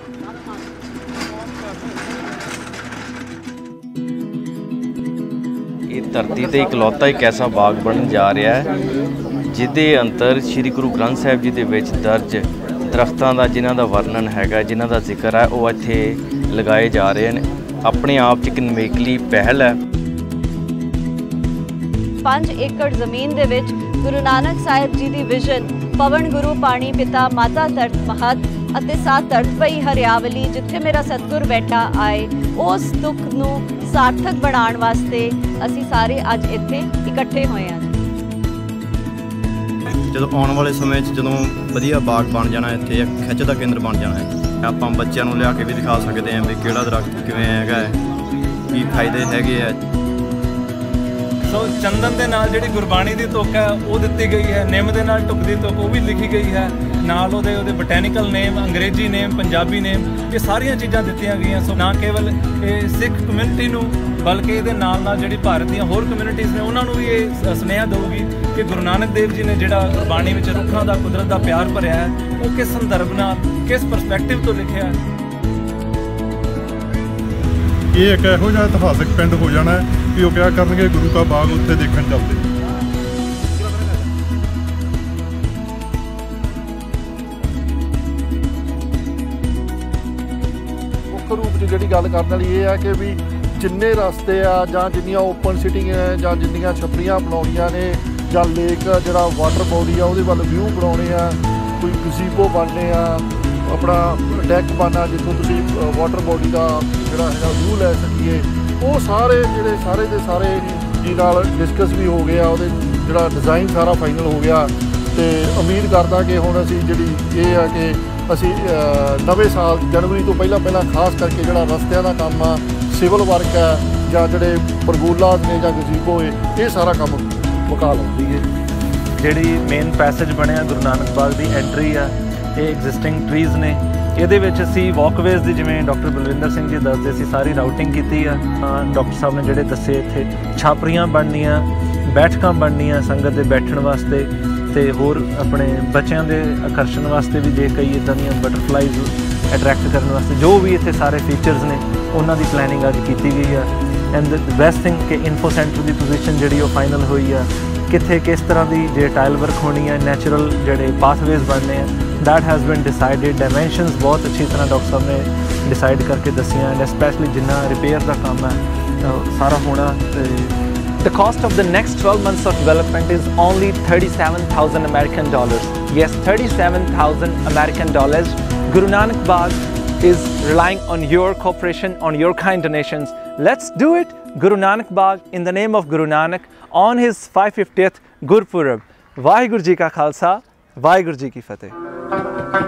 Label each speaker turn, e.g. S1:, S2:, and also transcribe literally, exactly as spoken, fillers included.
S1: ये धरती ते इकलौता एक ऐसा बाग बनन जा रहा है जिहदे अंदर श्री गुरु ग्रंथ साहिब जी दे विच दर्ज दरख्तां दा जिन्हां दा वर्णन हैगा, जिन्हां दा जिक्र है, वो इत्थे लगाए जा रहे हैं। अपने आप च एक नवेकली पहल है।
S2: पांच एकड़ जमीन दे विच गुरु नानक साहिब जी दी विजन पवन गुरु पानी पिता माता तरत महत ਅਤੇ ਸਾਥ ਧਰਤ ਪਈ ਹਰਿਆਵਲੀ ਜਿੱਥੇ ਮੇਰਾ ਸਤਿਗੁਰ ਬੈਠਾ ਆਏ, ਉਸ ਦੁੱਖ ਨੂੰ ਸਾਰਥਕ ਬਣਾਉਣ ਵਾਸਤੇ ਅਸੀਂ ਸਾਰੇ ਅੱਜ ਇੱਥੇ ਇਕੱਠੇ ਹੋਏ ਹਾਂ।
S3: ਜਦੋਂ ਆਉਣ ਵਾਲੇ ਸਮੇਂ 'ਚ ਜਦੋਂ ਵਧੀਆ ਬਾਗ ਬਣ ਜਾਣਾ, ਇੱਥੇ ਇੱਕ ਖਿੱਚ ਦਾ ਕੇਂਦਰ ਬਣ ਜਾਣਾ ਹੈ, ਆਪਾਂ ਬੱਚਿਆਂ ਨੂੰ ਲਿਆ ਕੇ ਵੀ ਦਿਖਾ ਸਕਦੇ ਹਾਂ ਵੀ ਕਿਹੜਾ ਦਰਖਤ ਕਿਵੇਂ ਹੈਗਾ, ਕੀ ਫਾਇਦੇ ਹੈਗੇ ਆ।
S4: ਸੋ ਚੰਦਨ ਦੇ ਨਾਲ ਜਿਹੜੀ ਗੁਰਬਾਣੀ ਦੀ ਤੁਕ ਹੈ ਉਹ ਦਿੱਤੀ ਗਈ ਹੈ, ਨਿੰਮ ਦੇ ਨਾਲ ਢੁੱਕ ਦੀ ਤੁਕ ਉਹ ਵੀ ਲਿਖੀ ਗਈ ਹੈ, ਨਾਲ ਉਹਦੇ ਉਹਦੇ ਬੋਟੈਨੀਕਲ ਨੇਮ, ਅੰਗਰੇਜ਼ੀ ਨੇਮ, ਪੰਜਾਬੀ ਨੇਮ, ਇਹ ਸਾਰੀਆਂ ਚੀਜ਼ਾਂ ਦਿੱਤੀਆਂ ਗਈਆਂ। ਸੋ ਨਾ ਕੇਵਲ ਇਹ ਸਿੱਖ ਕਮਿਊਨਿਟੀ ਨੂੰ ਬਲਕਿ ਇਹਦੇ ਨਾਲ ਨਾਲ ਜਿਹੜੀ ਭਾਰਤ ਦੀਆਂ ਹੋਰ ਕਮਿਊਨਿਟੀਜ਼ ਨੇ ਉਹਨਾਂ ਨੂੰ ਵੀ ਇਹ ਸੁਨੇਹਾ ਦੇਊਗੀ ਕਿ ਗੁਰੂ ਨਾਨਕ ਦੇਵ ਜੀ ਨੇ ਜਿਹੜਾ ਗੁਰਬਾਣੀ ਵਿੱਚ ਰੁੱਖਾਂ ਦਾ, ਕੁਦਰਤ ਦਾ ਪਿਆਰ ਭਰਿਆ ਹੈ, ਉਹ ਕਿਸ ਸੰਦਰਭ ਨਾਲ, ਕਿਸ ਪਰਸਪੈਕਟਿਵ ਤੋਂ ਲਿਖਿਆ ਹੈ।
S5: ਇਹ ਇੱਕ ਇਹੋ ਜਿਹਾ ਇਤਿਹਾਸਕ ਪਿੰਡ ਹੋ ਜਾਣਾ ਹੈ ਕਿ ਉਹ ਕਿਆ ਕਰਨਗੇ, ਗੁਰੂ ਕਾ ਬਾਗ ਉੱਥੇ ਦੇਖਣ ਚੱਲਦੇ।
S6: ਮੁੱਖ ਰੂਪ 'ਚ ਜਿਹੜੀ ਗੱਲ ਕਰਨ ਵਾਲੀ ਇਹ ਹੈ ਕਿ ਵੀ ਜਿੰਨੇ ਰਸਤੇ ਆ ਜਾਂ ਜਿੰਨੀਆਂ ਓਪਨ ਸਿਟਿੰਗ ਹੈ ਜਾਂ ਜਿੰਨੀਆਂ ਛੱਪੜੀਆਂ ਬਣਾਉਣੀਆਂ ਨੇ ਜਾਂ ਲੇਕ ਜਿਹੜਾ ਵਾਟਰ ਬੋਡੀ ਆ ਉਹਦੇ ਵੱਲ ਵਿਊ ਬਣਾਉਣੇ ਆ, ਕੋਈ ਗਜ਼ੀਬੋ ਬਣਨੇ ਆ, ਆਪਣਾ ਡੈਕ ਬਣਨਾ ਜਿੱਥੋਂ ਤੁਸੀਂ ਵਾਟਰ ਬੋਡੀ ਦਾ ਜਿਹੜਾ ਹੈਗਾ ਵਿਊ ਲੈ ਸਕੀਏ, ਉਹ ਸਾਰੇ ਜਿਹੜੇ ਸਾਰੇ ਦੇ ਸਾਰੇ ਜੀ ਨਾਲ ਡਿਸਕਸ ਵੀ ਹੋ ਗਿਆ, ਉਹਦੇ ਜਿਹੜਾ ਡਿਜ਼ਾਈਨ ਸਾਰਾ ਫਾਈਨਲ ਹੋ ਗਿਆ। ਅਤੇ ਉਮੀਦ ਕਰਦਾ ਕਿ ਹੁਣ ਅਸੀਂ ਜਿਹੜੀ ਇਹ ਆ ਕਿ ਅਸੀਂ ਨਵੇਂ ਸਾਲ ਜਨਵਰੀ ਤੋਂ ਪਹਿਲਾਂ ਪਹਿਲਾਂ ਖਾਸ ਕਰਕੇ ਜਿਹੜਾ ਰਸਤਿਆਂ ਦਾ ਕੰਮ ਆ, ਸਿਵਲ ਵਰਕ ਹੈ ਜਾਂ ਜਿਹੜੇ ਪਰਗੋਲਾਸ ਨੇ ਜਾਂ ਗਜ਼ੀਬੋ ਹੈ, ਇਹ ਸਾਰਾ ਕੰਮ ਮੁਕਾ ਲਾਉਂਦੀ ਹੈ।
S4: ਜਿਹੜੀ ਮੇਨ ਪੈਸੇਜ ਬਣਿਆ ਗੁਰੂ ਨਾਨਕ ਬਾਗ ਦੀ ਐਂਟਰੀ ਆ, ਇਹ ਐਗਜ਼ਿਸਟਿੰਗ ਟਰੀਜ਼ ਨੇ, ਇਹਦੇ ਵਿੱਚ ਅਸੀਂ ਵਾਕਵੇਜ਼ ਦੀ, ਜਿਵੇਂ ਡਾਕਟਰ ਬਲਵਿੰਦਰ ਸਿੰਘ ਜੀ ਦੱਸਦੇ ਸੀ, ਸਾਰੀ ਰਾਊਟਿੰਗ ਕੀਤੀ ਆ। ਡਾਕਟਰ ਸਾਹਿਬ ਨੇ ਜਿਹੜੇ ਦੱਸੇ, ਇੱਥੇ ਛਾਪਰੀਆਂ ਬਣਨੀਆਂ, ਬੈਠਕਾਂ ਬਣਨੀਆਂ ਸੰਗਤ ਦੇ ਬੈਠਣ ਵਾਸਤੇ, ਅਤੇ ਹੋਰ ਆਪਣੇ ਬੱਚਿਆਂ ਦੇ ਆਕਰਸ਼ਣ ਵਾਸਤੇ ਵੀ ਜੇ ਕਈ ਇੱਦਾਂ ਦੀਆਂ ਬਟਰਫਲਾਈਜ਼ ਅਟਰੈਕਟ ਕਰਨ ਵਾਸਤੇ ਜੋ ਵੀ ਇੱਥੇ ਸਾਰੇ ਫੀਚਰਸ ਨੇ ਉਹਨਾਂ ਦੀ ਪਲੈਨਿੰਗ ਅੱਜ ਕੀਤੀ ਗਈ ਆ। ਐਂਡ ਦ ਬੈਸਟ ਥਿੰਗ ਕਿ ਇਨਫੋ ਸੈਂਟਰ ਦੀ ਪੋਜੀਸ਼ਨ ਜਿਹੜੀ ਉਹ ਫਾਈਨਲ ਹੋਈ ਆ, ਕਿੱਥੇ ਕਿਸ ਤਰ੍ਹਾਂ ਦੀ ਜੇ ਟਾਇਲ ਵਰਕ ਹੋਣੀ ਹੈ, ਨੈਚੁਰਲ ਜਿਹੜੇ ਪਾਥਵੇਜ਼ ਬਣਨੇ ਆ, that has been decided। dimensions बहुत अच्छी तरह डॉक्टर साहब ने डिसाइड करके दसियां, एंड स्पैशली जिन्ना रिपेयर का काम है सारा होना।
S7: The cost of the next twelve months of development is only thirty-seven thousand American dollars. Yes, thirty-seven thousand American dollars. Guru Nanak Bagh is relying on your cooperation, on your kind donations. Let's do it. Guru Nanak Bagh in the name of Guru Nanak on his five hundred fiftieth Gurpurab. Waheguru ji ਕਾ ਖਾਲਸਾ, ਵਾਹਿਗੁਰੂ ਜੀ ਕੀ ਫਤਿਹ।